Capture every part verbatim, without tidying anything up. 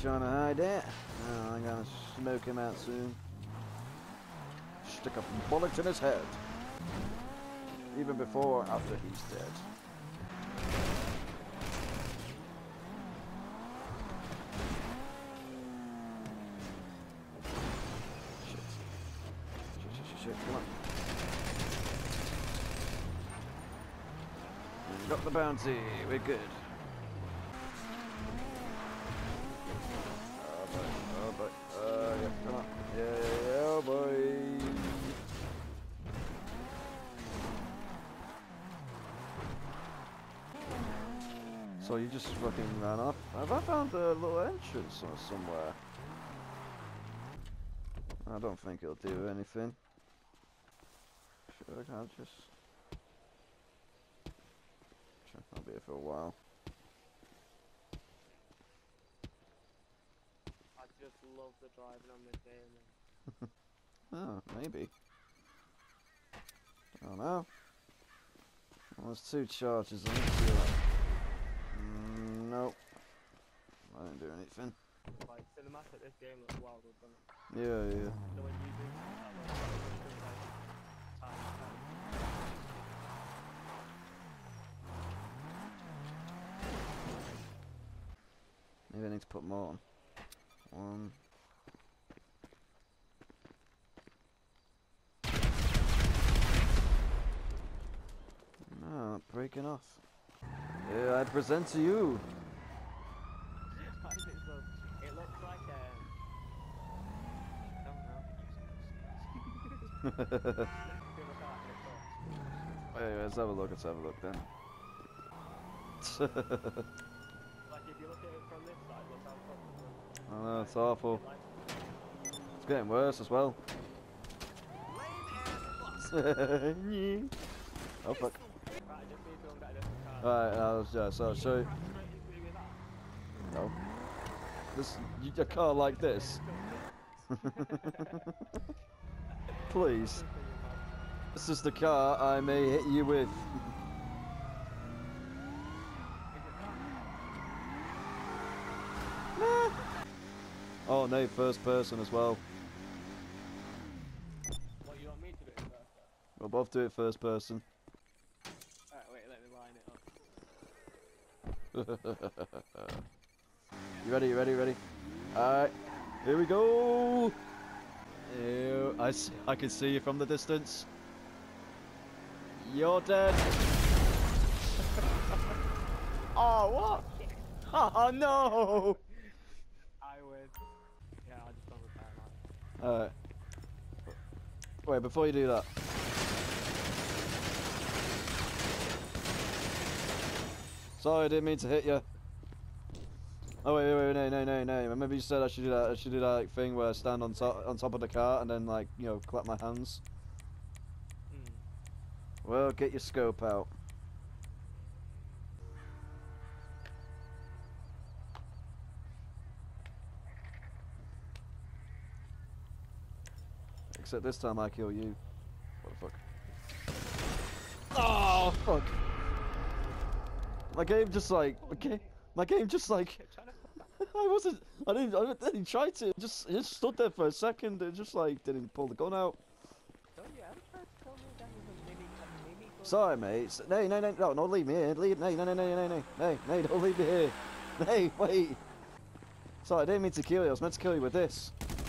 trying to hide it. Oh, I'm gonna smoke him out soon. Stick a bullet in his head. Even before or after he's dead. Shit. Shit, shit, shit, shit. Come on. Got the bounty. We're good. Oh boy. Oh boy. Uh, yeah. Come on. Yeah, yeah, yeah. Oh boy. So you just fucking ran off. Have I found a little entrance or somewhere? I don't think it'll do anything. Sure, I can't just. I'll be here for a while. I just love the driving on this game. Oh, maybe. I don't know. Well, there's two charges. Let me see that. Mm, nope. I didn't do anything. Like, cinematic, this game looks wild, doesn't it? Yeah, yeah. So when you do that, like, time, Maybe I need to put more on. One. No, breaking off. Yeah, I present to you. Why is it so? It looks like um. I don't know. Hey, let's have a look. Let's have a look then. Like if you look at it from this side, look how it's I know, it's awful. It's getting worse as well. Oh fuck. Right, I just need to get a different car. Alright, I was, yeah, so I'll show you. No. This, you, a car like this. Please. This is the car I may hit you with. Oh no, first person as well. What, you want me to do it first? We'll both do it first person. Alright, wait, let me line it up. You ready, you ready, you ready? Alright, here we go! Ew, I, see, I can see you from the distance. You're dead! Oh, what? Oh no! I would. Yeah, I just don't repair that. Alright. Wait, before you do that. Sorry, I didn't mean to hit you. Oh wait, wait, wait, no, no, no, no. Remember you said I should do that. I should do that like, thing where I stand on top on top of the car and then like you know clap my hands. Hmm. Well, get your scope out. Except this time I kill you. What the fuck? Oh fuck! My game just like okay. My game just like. I wasn't. I didn't. I didn't try to. It just. It just stood there for a second. It just like didn't pull the gun out. Don't you ever try to tell me that was a mini, a mini gun? Sorry, mate. No, no, no, no, no, leave me here. Leave. No, no, no, no, no, no, no, no, don't leave me here. No, wait. Sorry, I didn't mean to kill you. I was meant to kill you with this.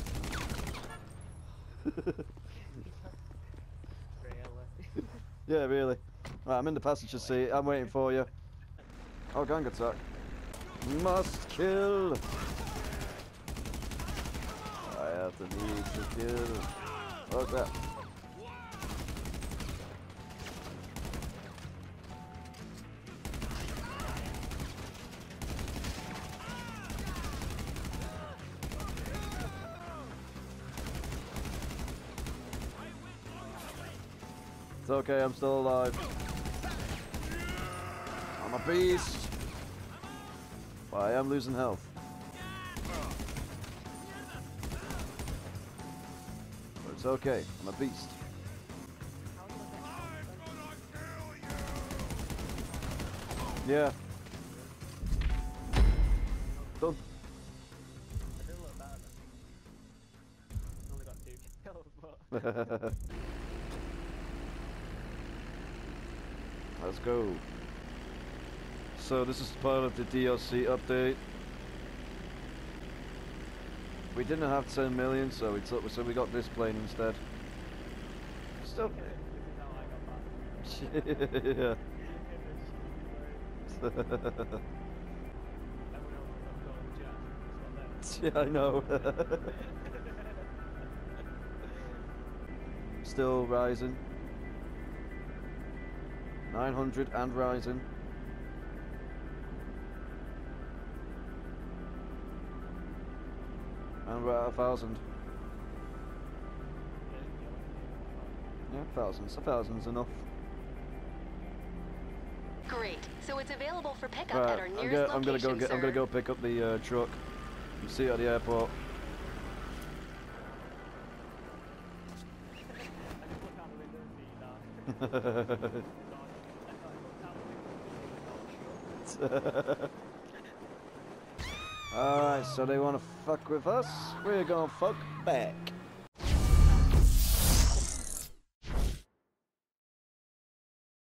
Really? Yeah, really. Right, I'm in the passenger seat. I'm waiting for you. Oh, gang attack. Must kill. I have to need to kill. What's that? It's okay, I'm still alive. I'm a beast. But I am losing health. But it's okay, I'm a beast. Yeah. Done. Let's go. So this is part of the D L C update. We didn't have ten million, so we took, so we got this plane instead. Still. Yeah. Yeah, I know. Still rising. nine hundred and rising. And we're at a thousand. Yeah, thousands. A thousand's enough. Great. So it's available for pickup Right, at our I'm nearest gonna, location, I'm gonna go get. sir. I'm gonna go pick up the uh, truck. And see you at the airport. Alright, so they wanna fuck with us? We're gonna fuck back.